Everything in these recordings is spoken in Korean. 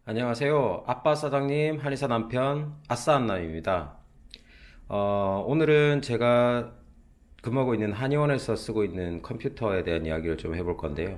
안녕하세요. 아빠 사장님, 한의사 남편, 아싸한남입니다. 오늘은 제가 근무하고 있는 한의원에서 쓰고 있는 컴퓨터에 대한 이야기를 좀 해볼 건데요.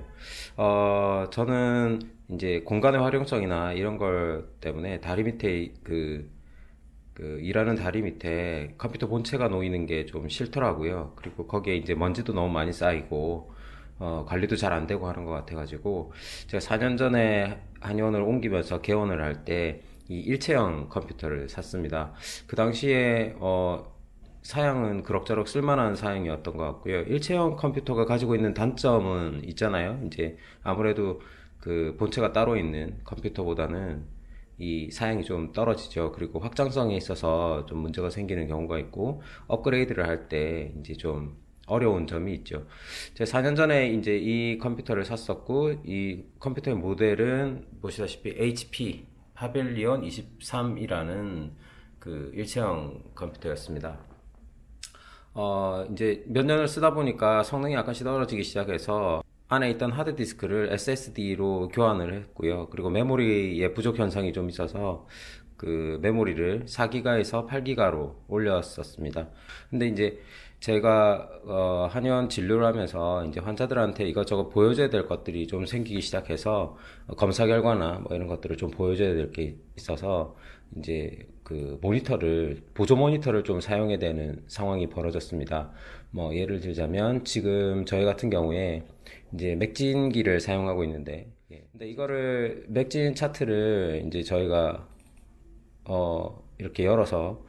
저는 이제 공간의 활용성이나 이런 걸 때문에 다리 밑에 일하는 다리 밑에 컴퓨터 본체가 놓이는 게 좀 싫더라고요. 그리고 거기에 이제 먼지도 너무 많이 쌓이고, 관리도 잘 안 되고 하는 것 같아가지고, 제가 4년 전에 한의원을 옮기면서 개원을 할 때 이 일체형 컴퓨터를 샀습니다. 그 당시에, 사양은 그럭저럭 쓸만한 사양이었던 것 같고요. 일체형 컴퓨터가 가지고 있는 단점은 있잖아요. 이제 아무래도 그 본체가 따로 있는 컴퓨터보다는 이 사양이 좀 떨어지죠. 그리고 확장성에 있어서 좀 문제가 생기는 경우가 있고, 업그레이드를 할 때 이제 좀 어려운 점이 있죠. 제가 4년 전에 이제 이 컴퓨터를 샀었고, 이 컴퓨터의 모델은 보시다시피 HP 파빌리온 23이라는 그 일체형 컴퓨터였습니다. 이제 몇 년을 쓰다 보니까 성능이 약간씩 떨어지기 시작해서 안에 있던 하드디스크를 SSD로 교환을 했고요. 그리고 메모리의 부족 현상이 좀 있어서 그 메모리를 4기가에서 8기가로 올렸었습니다. 근데 이제 제가 한의원 진료를 하면서 이제 환자들한테 이것저것 보여줘야 될 것들이 좀 생기기 시작해서 검사 결과나 뭐 이런 것들을 좀 보여줘야 될 게 있어서 이제 그 모니터를 보조 모니터를 좀 사용해야 되는 상황이 벌어졌습니다. 뭐 예를 들자면 지금 저희 같은 경우에 이제 맥진기를 사용하고 있는데, 근데 이거를 맥진 차트를 이제 저희가 이렇게 열어서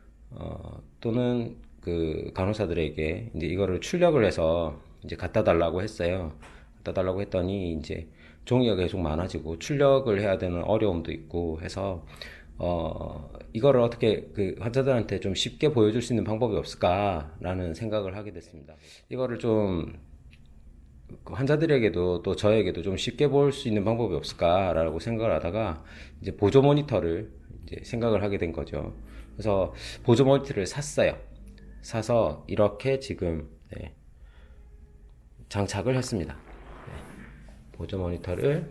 또는 그 간호사들에게 이제 이거를 출력을 해서 이제 갖다 달라고 했어요. 갖다 달라고 했더니 이제 종이가 계속 많아지고 출력을 해야 되는 어려움도 있고 해서 이거를 어떻게 그 환자들한테 좀 쉽게 보여줄 수 있는 방법이 없을까라는 생각을 하게 됐습니다. 이거를 좀 환자들에게도 또 저에게도 좀 쉽게 볼 수 있는 방법이 없을까라고 생각을 하다가 이제 보조 모니터를 이제 생각을 하게 된 거죠. 그래서 보조 모니터를 샀어요. 사서 이렇게 지금 장착을 했습니다. 보조 모니터를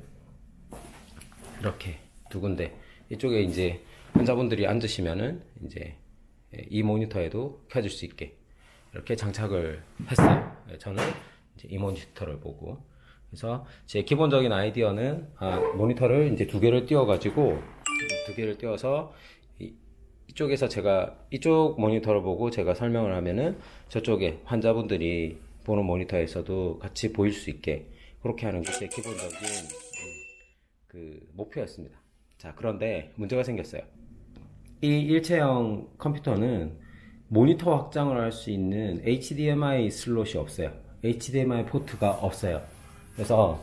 이렇게 두 군데, 이쪽에 이제 환자분들이 앉으시면은 이제 이 모니터에도 켜질 수 있게 이렇게 장착을 했어요. 저는 이제 이 모니터를 보고, 그래서 제 기본적인 아이디어는 모니터를 이제 두 개를 띄워가지고 두 개를 띄워서 이쪽에서 제가 이쪽 모니터를 보고 제가 설명을 하면은 저쪽에 환자분들이 보는 모니터에서도 같이 보일 수 있게 그렇게 하는 게 제 기본적인 그 목표였습니다. 자, 그런데 문제가 생겼어요. 이 일체형 컴퓨터는 모니터 확장을 할 수 있는 HDMI 슬롯이 없어요. HDMI 포트가 없어요. 그래서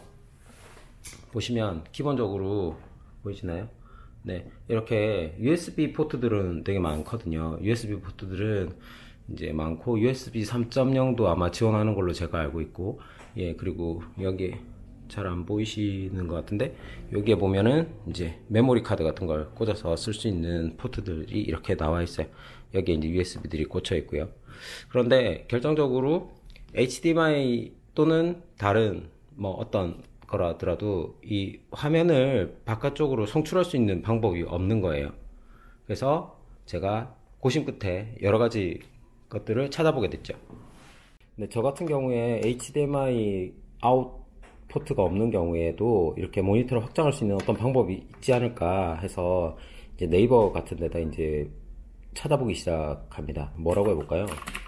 보시면 기본적으로 보이시나요? 네, 이렇게 USB 포트들은 되게 많거든요. USB 포트들은 이제 많고 USB 3.0도 아마 지원하는 걸로 제가 알고 있고, 그리고 여기 잘 안 보이시는 것 같은데 여기에 보면은 이제 메모리 카드 같은 걸 꽂아서 쓸 수 있는 포트들이 이렇게 나와 있어요. 여기에 이제 USB들이 꽂혀 있고요. 그런데 결정적으로 HDMI 또는 다른 뭐 어떤 거라 하더라도 이 화면을 바깥쪽으로 송출할 수 있는 방법이 없는 거예요. 그래서 제가 고심 끝에 여러 가지 것들을 찾아보게 됐죠. 근데 저 같은 경우에 HDMI 아웃 포트가 없는 경우에도 이렇게 모니터를 확장할 수 있는 어떤 방법이 있지 않을까 해서 이제 네이버 같은 데다 이제 찾아보기 시작합니다. 뭐라고 해볼까요?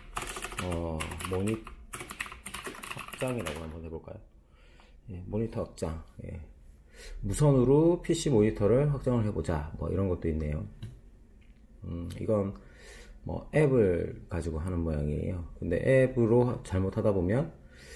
모니터 확장이라고 한번 해볼까요? 모니터 확장. 무선으로 PC 모니터를 확장을 해보자. 뭐 이런 것도 있네요. 이건 뭐 앱을 가지고 하는 모양이에요. 근데 앱으로 잘못하다 보면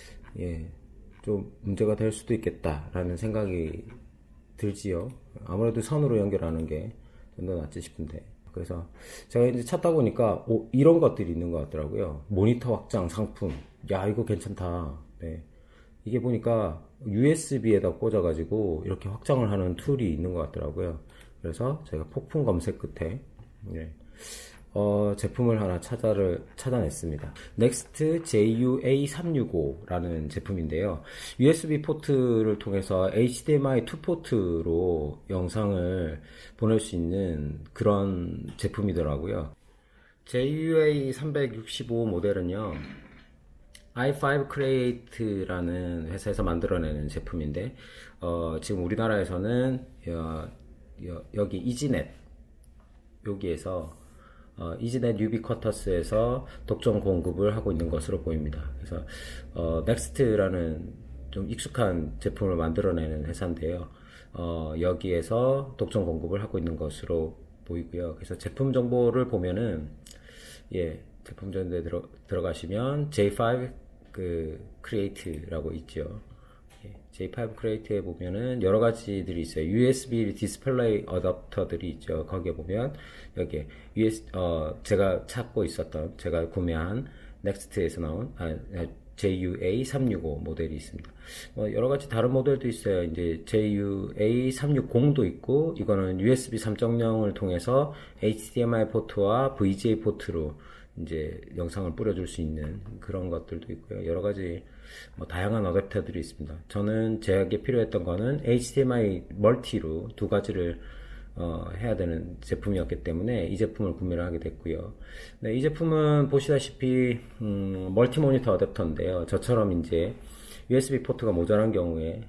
좀 문제가 될 수도 있겠다라는 생각이 들지요. 아무래도 선으로 연결하는 게 좀 더 낫지 싶은데. 그래서 제가 이제 찾다 보니까 이런 것들이 있는 것 같더라고요. 모니터 확장 상품. 야, 이거 괜찮다. 네. 이게 보니까 USB에다 꽂아가지고 이렇게 확장을 하는 툴이 있는 것 같더라고요. 그래서 제가 폭풍 검색 끝에 제품을 하나 찾아냈습니다. Next JUA365라는 제품인데요. USB 포트를 통해서 HDMI 2포트로 영상을 보낼 수 있는 그런 제품이더라고요. JUA365 모델은요, i5 Create라는 회사에서 만들어내는 제품인데, 지금 우리나라에서는 여기 이지넷, 여기에서 이지넷 유비쿼터스에서 독점 공급을 하고 있는 것으로 보입니다. 그래서 넥스트라는 좀 익숙한 제품을 만들어내는 회사인데요. 여기에서 독점 공급을 하고 있는 것으로 보이고요. 그래서 제품 정보를 보면은, 제품 정보에 들어가시면 J5 Create라고 있죠. J5 Create에 보면은 여러 가지들이 있어요. USB 디스플레이 어댑터들이 있죠. 거기에 보면 여기에 제가 찾고 있었던, 제가 구매한 넥스트에서 나온 JUA365 모델이 있습니다. 여러 가지 다른 모델도 있어요. 이제 JUA360도 있고, 이거는 USB 3.0을 통해서 HDMI 포트와 VGA 포트로 이제 영상을 뿌려줄 수 있는 그런 것들도 있고요. 여러 가지 다양한 어댑터들이 있습니다. 저는 제게 필요했던 거는 HDMI 멀티로 두 가지를 해야 되는 제품이었기 때문에 이 제품을 구매를 하게 됐고요. 네, 이 제품은 보시다시피 멀티 모니터 어댑터인데요. 저처럼 이제 USB 포트가 모자란 경우에,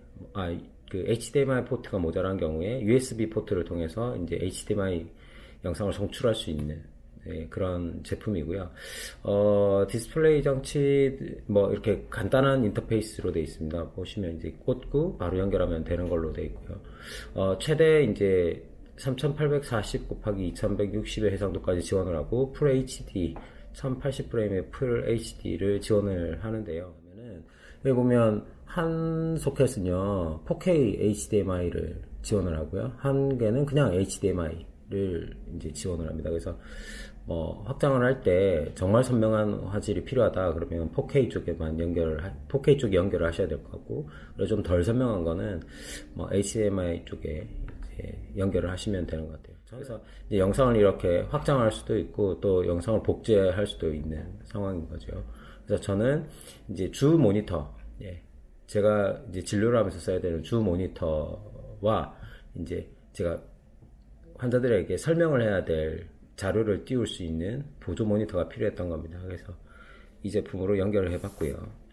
HDMI 포트가 모자란 경우에 USB 포트를 통해서 이제 HDMI 영상을 송출할 수 있는 그런 제품이고요. 디스플레이 장치 이렇게 간단한 인터페이스로 되어 있습니다. 보시면 이제 꽂고 바로 연결하면 되는 걸로 되어 있고요. 최대 이제 3840 곱하기 2160의 해상도까지 지원을 하고 풀 HD 1080프레임의 풀 HD를 지원을 하는데요. 여기 보면 한 소켓은요 4K HDMI를 지원을 하고요. 한 개는 그냥 HDMI를 이제 지원을 합니다. 그래서 확장을 할 때 정말 선명한 화질이 필요하다 그러면 4K 쪽에만 4K 쪽에 연결을 하셔야 될 것 같고, 그리고 좀 덜 선명한 거는 HDMI 쪽에 이제 연결을 하시면 되는 것 같아요. 그래서 이제 영상을 이렇게 확장할 수도 있고 또 영상을 복제할 수도 있는 상황인 거죠. 그래서 저는 이제 주 모니터, 제가 이제 진료를 하면서 써야 되는 주 모니터와 이제 제가 환자들에게 설명을 해야 될 자료를 띄울 수 있는 보조 모니터가 필요했던 겁니다. 그래서 이 제품으로 연결을 해봤고요.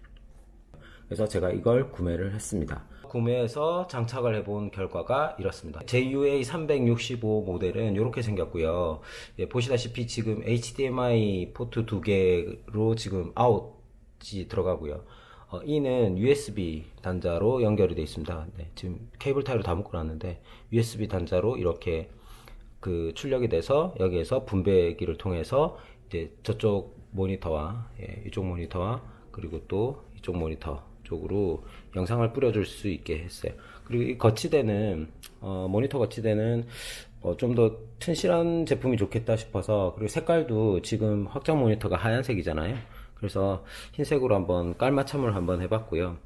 그래서 제가 이걸 구매를 했습니다. 구매해서 장착을 해본 결과가 이렇습니다. JUA365 모델은 이렇게 생겼고요. 보시다시피 지금 HDMI 포트 2개로 지금 아웃이 들어가고요. E는 USB 단자로 연결이 되어 있습니다. 지금 케이블 타이로 다 묶어놨는데 USB 단자로 이렇게 출력이 돼서 여기에서 분배기를 통해서 이제 저쪽 모니터와 이쪽 모니터와 그리고 또 이쪽 모니터 쪽으로 영상을 뿌려줄 수 있게 했어요. 그리고 이 거치대는 모니터 거치대는 좀 더 튼실한 제품이 좋겠다 싶어서, 그리고 색깔도 지금 확장 모니터가 하얀색이잖아요. 그래서 흰색으로 한번 깔맞춤을 한번 해봤고요.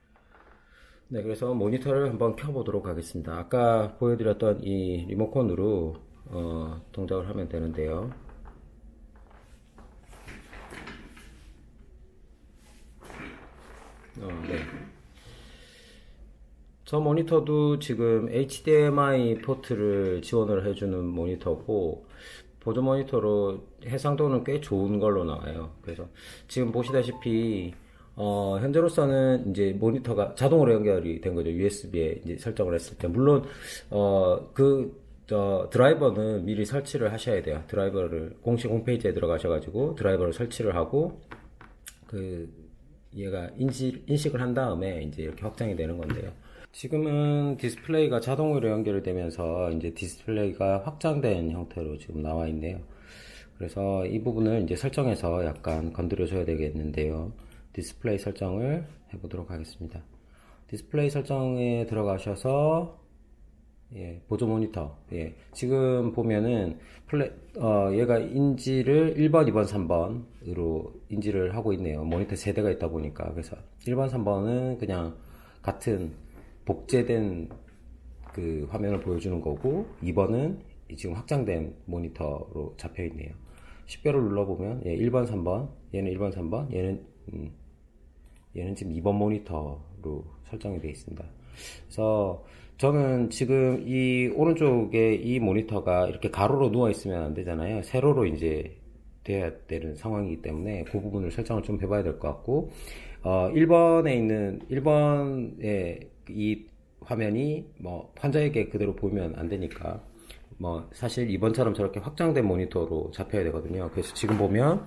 네, 그래서 모니터를 한번 켜보도록 하겠습니다. 아까 보여드렸던 이 리모컨으로 동작을 하면 되는데요. 네. 저 모니터도 지금 HDMI 포트를 지원을 해주는 모니터고, 보조 모니터로 해상도는 꽤 좋은 걸로 나와요. 그래서 지금 보시다시피 현재로서는 이제 모니터가 자동으로 연결이 된 거죠. USB에 이제 설정을 했을 때. 물론 드라이버는 미리 설치를 하셔야 돼요. 드라이버를 공식 홈페이지에 들어가셔가지고 드라이버를 설치를 하고 얘가 인식을 한 다음에 이제 이렇게 확장이 되는 건데요. 지금은 디스플레이가 자동으로 연결이 되면서 이제 디스플레이가 확장된 형태로 지금 나와 있네요. 그래서 이 부분을 이제 설정해서 약간 건드려 줘야 되겠는데요. 디스플레이 설정을 해보도록 하겠습니다. 디스플레이 설정에 들어가셔서 보조 모니터. 지금 보면은 얘가 인지를 1번, 2번, 3번으로 인지를 하고 있네요. 모니터 세대가 있다 보니까. 그래서 1번, 3번은 그냥 같은 복제된 화면을 보여주는 거고, 2번은 지금 확장된 모니터로 잡혀 있네요. 식별을 눌러보면 1번, 3번, 얘는 1번, 3번, 얘는 지금 2번 모니터로 설정이 되어 있습니다. 그래서 저는 지금 이 오른쪽에 이 모니터가 이렇게 가로로 누워 있으면 안 되잖아요. 세로로 이제 돼야 되는 상황이기 때문에 그 부분을 설정을 좀 해봐야 될 것 같고, 1번의 이 화면이 뭐 환자에게 그대로 보면 안 되니까 뭐 사실 2번처럼 저렇게 확장된 모니터로 잡혀야 되거든요. 그래서 지금 보면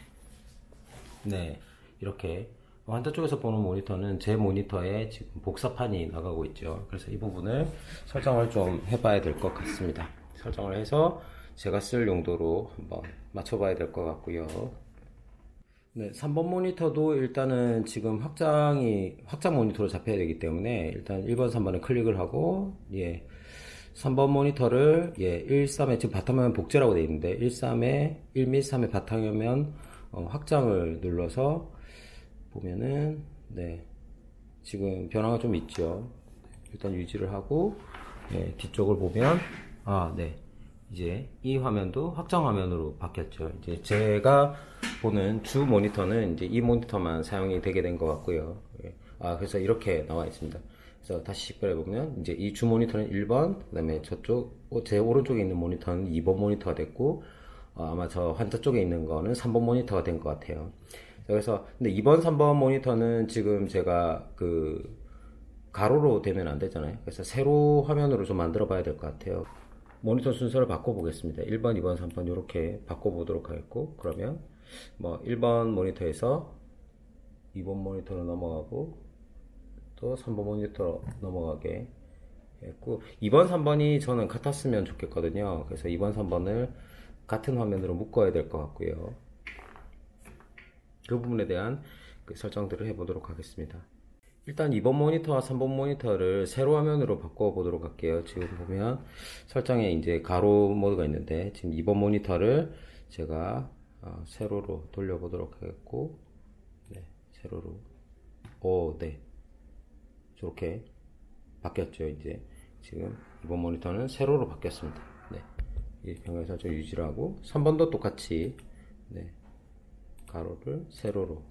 네, 이렇게 환자 쪽에서 보는 모니터는 제 모니터에 지금 복사판이 나가고 있죠. 그래서 이 부분을 설정을 좀 해봐야 될 것 같습니다. 설정을 해서 제가 쓸 용도로 한번 맞춰봐야 될 것 같고요. 네, 3번 모니터도 일단은 지금 확장 모니터로 잡혀야 되기 때문에 일단 1번, 3번을 클릭을 하고, 3번 모니터를 13에 지금 바탕화면 복제라고 되어 있는데 13에 1 및 3의 바탕화면 확장을 눌러서 보면은 지금 변화가 좀 있죠. 일단 유지를 하고 뒤쪽을 보면 이제 이 화면도 확장 화면으로 바뀌었죠. 이제 제가 보는 주 모니터는 이제 이 모니터만 사용이 되게 된 것 같고요. 그래서 이렇게 나와 있습니다. 그래서 다시 식별해 보면 이제 이 주 모니터는 1번, 그다음에 저쪽 제 오른쪽에 있는 모니터는 2번 모니터가 됐고, 아마 저 환자 쪽에 있는 거는 3번 모니터가 된 것 같아요. 그래서 근데 2번, 3번 모니터는 지금 제가 그 가로로 되면 안 되잖아요. 그래서 세로 화면으로 좀 만들어 봐야 될 것 같아요. 모니터 순서를 바꿔보겠습니다. 1번, 2번, 3번 이렇게 바꿔보도록 하겠고, 그러면 뭐 1번 모니터에서 2번 모니터로 넘어가고 또 3번 모니터로 넘어가게 했고, 2번, 3번이 저는 같았으면 좋겠거든요. 그래서 2번, 3번을 같은 화면으로 묶어야 될 것 같고요. 그 부분에 대한 설정들을 해보도록 하겠습니다. 일단 2번 모니터와 3번 모니터를 세로 화면으로 바꿔보도록 할게요. 지금 보면 설정에 이제 가로 모드가 있는데 지금 2번 모니터를 제가 세로로 돌려보도록 하겠고, 세로로 저렇게 바뀌었죠. 이제 지금 2번 모니터는 세로로 바뀌었습니다. 이 변경 설정 유지를 하고 3번도 똑같이 가로를 세로로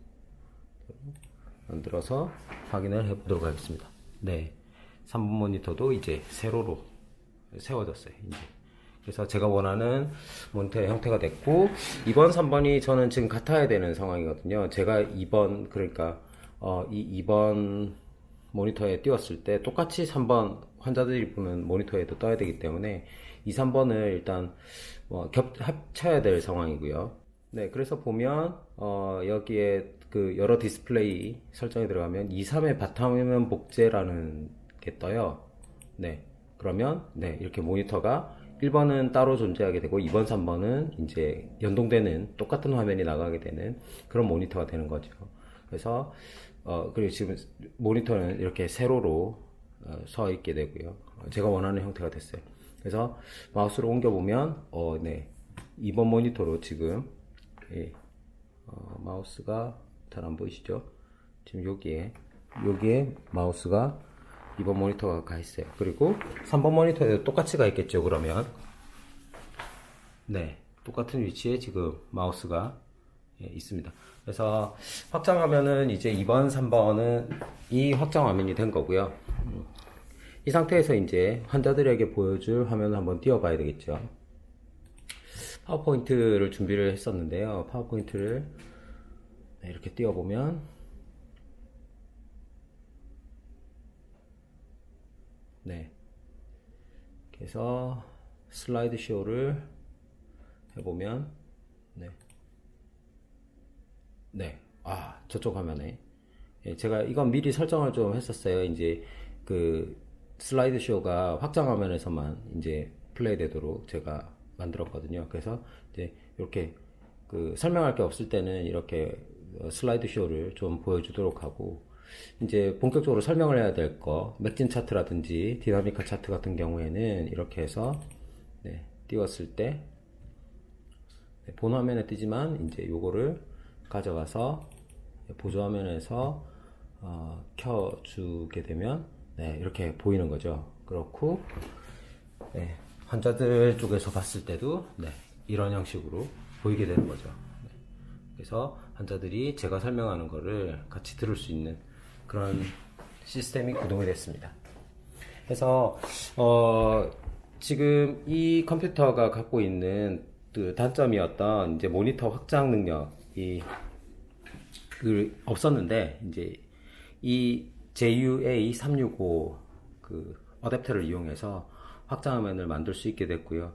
만들어서 확인을 해보도록 하겠습니다. 3번 모니터도 이제 세로로 세워졌어요. 이제. 그래서 제가 원하는 모니터의 형태가 됐고, 2번, 3번이 저는 지금 같아야 되는 상황이거든요. 제가 2번, 그러니까 이 2번 모니터에 띄웠을 때 똑같이 3번 환자들이 보는 모니터에도 떠야 되기 때문에 2, 3번을 일단 합쳐야 될 상황이고요. 그래서 보면 여기에 그 여러 디스플레이 설정에 들어가면 2, 3의 바탕화면 복제라는 게 떠요. 그러면 이렇게 모니터가 1번은 따로 존재하게 되고 2번, 3번은 이제 연동되는 똑같은 화면이 나가게 되는 그런 모니터가 되는 거죠. 그래서 그리고 지금 모니터는 이렇게 세로로 서 있게 되고요. 제가 원하는 형태가 됐어요. 그래서 마우스를 옮겨보면 2번 모니터로 지금 마우스가 잘 안 보이시죠? 지금 여기에 마우스가 2번 모니터가 가 있어요. 그리고 3번 모니터에도 똑같이 가 있겠죠. 그러면 똑같은 위치에 지금 마우스가 있습니다. 그래서 확장화면은 이제 2번, 3번은 이 확장화면이 된 거고요. 이 상태에서 이제 환자들에게 보여줄 화면을 한번 띄워봐야 되겠죠. 파워포인트를 준비를 했었는데요. 파워포인트를 이렇게 띄워보면 그래서 슬라이드 쇼를 해보면 저쪽 화면에 제가 이건 미리 설정을 좀 했었어요. 이제 그 슬라이드 쇼가 확장 화면에서만 이제 플레이 되도록 제가 만들었거든요. 그래서 이제 이렇게 그 설명할 게 없을 때는 이렇게 슬라이드 쇼를 좀 보여주도록 하고, 이제 본격적으로 설명을 해야 될 거, 맥진 차트라든지 디나미카 차트 같은 경우에는 이렇게 해서 띄웠을 때 본 화면에 뜨지만 이제 요거를 가져가서 보조 화면에서 켜주게 되면 이렇게 보이는 거죠. 그렇고 환자들 쪽에서 봤을 때도 이런 형식으로 보이게 되는 거죠. 네. 그래서 환자들이 제가 설명하는 거를 같이 들을 수 있는 그런 시스템이 구동이 됐습니다. 그래서 지금 이 컴퓨터가 갖고 있는 그 단점이었던 이제 모니터 확장 능력이 없었는데, 이제 이 JUA365 그 어댑터를 이용해서 확장 화면을 만들 수 있게 됐고요.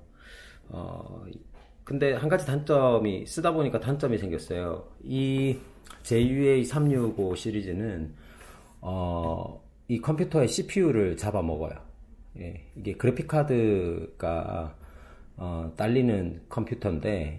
근데 한 가지 단점이, 쓰다 보니까 단점이 생겼어요. 이 JUA365 시리즈는 이 컴퓨터의 CPU를 잡아먹어요. 예, 이게 그래픽카드가 딸리는 컴퓨터인데,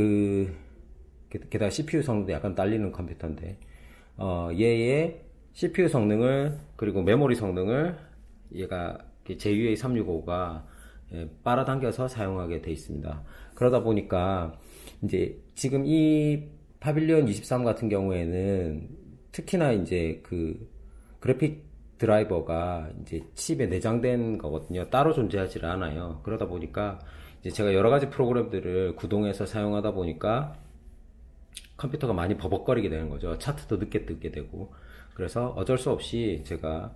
게다가 CPU 성능도 약간 딸리는 컴퓨터인데, 얘의 CPU 성능을, 그리고 메모리 성능을 얘가 JUA365가 빨아당겨서 사용하게 돼 있습니다. 그러다 보니까 이제 지금 이 파빌리온 23 같은 경우에는 특히나 이제 그 그래픽 드라이버가 이제 칩에 내장된 거거든요. 따로 존재하지 않아요. 그러다 보니까 이제 제가 여러 가지 프로그램들을 구동해서 사용하다 보니까 컴퓨터가 많이 버벅거리게 되는 거죠. 차트도 늦게 뜨게 되고. 그래서 어쩔 수 없이 제가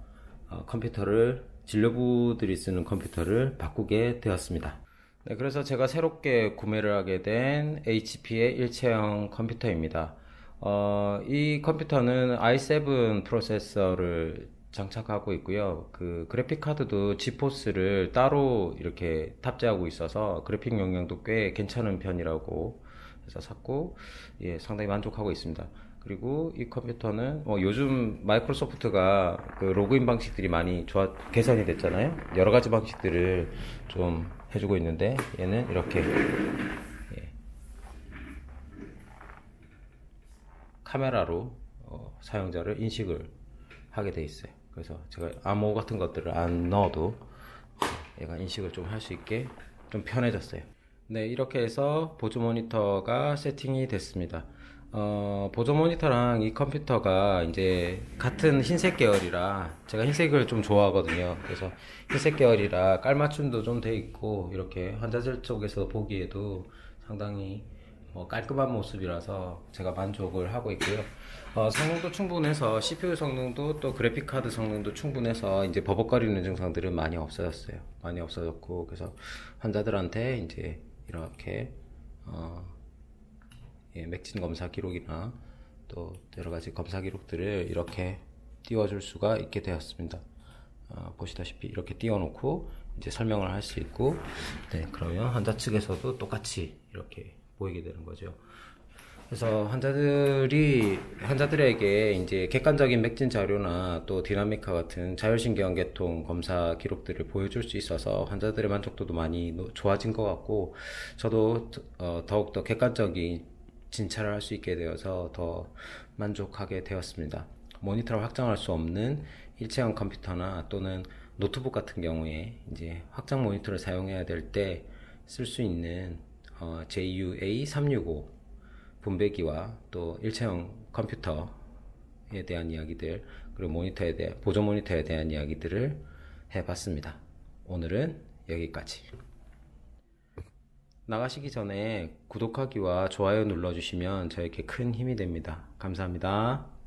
진료부들이 쓰는 컴퓨터를 바꾸게 되었습니다. 네, 그래서 제가 새롭게 구매를 하게 된 HP의 일체형 컴퓨터입니다. 이 컴퓨터는 i7 프로세서를 장착하고 있고요. 그 그래픽 카드도 지포스를 따로 이렇게 탑재하고 있어서 그래픽 용량도 꽤 괜찮은 편이라고 해서 샀고, 예, 상당히 만족하고 있습니다. 그리고 이 컴퓨터는 요즘 마이크로소프트가 그 로그인 방식들이 많이 개선이 됐잖아요. 여러 가지 방식들을 좀 해주고 있는데, 얘는 이렇게 카메라로 사용자를 인식을 하게 돼 있어요. 그래서 제가 암호 같은 것들을 안 넣어도 얘가 인식을 좀 할 수 있게 좀 편해졌어요. 네, 이렇게 해서 보조 모니터가 세팅이 됐습니다. 보조 모니터랑 이 컴퓨터가 이제 같은 흰색 계열이라, 제가 흰색을 좀 좋아하거든요. 그래서 흰색 계열이라 깔맞춤도 좀 돼 있고, 이렇게 환자들 쪽에서 보기에도 상당히 깔끔한 모습이라서 제가 만족을 하고 있고요. 성능도 충분해서, CPU 성능도 또 그래픽카드 성능도 충분해서 이제 버벅거리는 증상들은 많이 없어졌어요. 많이 없어졌고, 그래서 환자들한테 이제 이렇게 맥진 검사 기록이나 또 여러 가지 검사 기록들을 이렇게 띄워줄 수가 있게 되었습니다. 보시다시피 이렇게 띄워놓고 이제 설명을 할 수 있고, 네, 그러면 환자 측에서도 똑같이 이렇게 보이게 되는 거죠. 그래서 환자들에게 이제 객관적인 맥진 자료나 또 디나미카 같은 자율신경계통 검사 기록들을 보여줄 수 있어서 환자들의 만족도도 많이 좋아진 것 같고, 저도 더욱더 객관적인 진찰을 할 수 있게 되어서 더 만족하게 되었습니다. 모니터를 확장할 수 없는 일체형 컴퓨터나 또는 노트북 같은 경우에 이제 확장 모니터를 사용해야 될 때 쓸 수 있는 JUA365 분배기와 또 일체형 컴퓨터에 대한 이야기들, 그리고 보조 모니터에 대한 이야기들을 해봤습니다. 오늘은 여기까지. 나가시기 전에 구독하기와 좋아요 눌러주시면 저에게 큰 힘이 됩니다. 감사합니다.